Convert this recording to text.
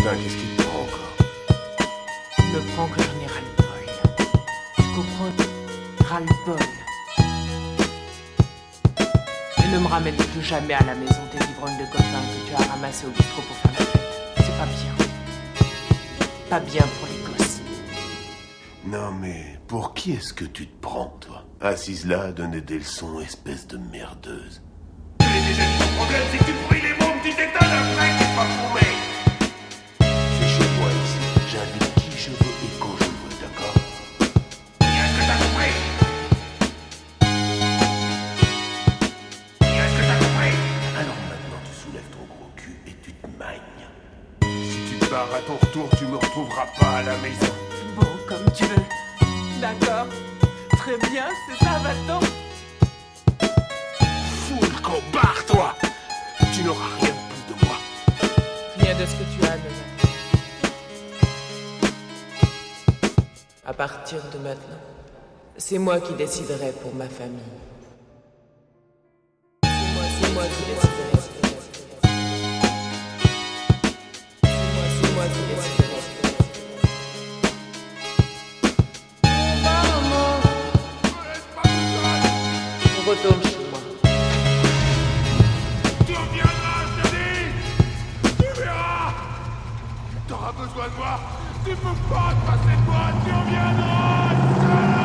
Putain, qu'est-ce qui te prend encore? Il me prend que j'en ai ras-le-bol. Tu comprends? Ras-le-bol. Et ne me ramène plus jamais à la maison tes ivrognes de copains que tu as ramassés au bistrot pour faire la fête. C'est pas bien. Pas bien pour les gosses. Non mais, pour qui est-ce que tu te prends, toi? Assise là à donner des leçons, espèce de merdeuse. Ton problème, c'est que tu pourris les mômes, tu t'étonnes après, t'es pas fourmé. C'est chez moi ici, j'invite qui je veux et quand je veux, d'accord? Est-ce que t'as compris? Est-ce que t'as compris? Alors maintenant tu soulèves ton gros cul et tu te magnes. Si tu te barres à ton retour, tu me retrouveras pas à la maison. Bon, comme tu veux. D'accord. Très bien, c'est ça, va-t'en. Fous le camp, barre-toi. Tu n'auras rien de plus de moi. Rien de ce que tu as de maintenant. À partir de maintenant, c'est moi qui déciderai pour ma famille. C'est moi qui déciderai. C'est moi qui déciderai. On retourne chez moi. Tu reviendras, je te dis. Tu verras. T'auras besoin de moi. Tu peux pas te passer de moi. Tu reviendras.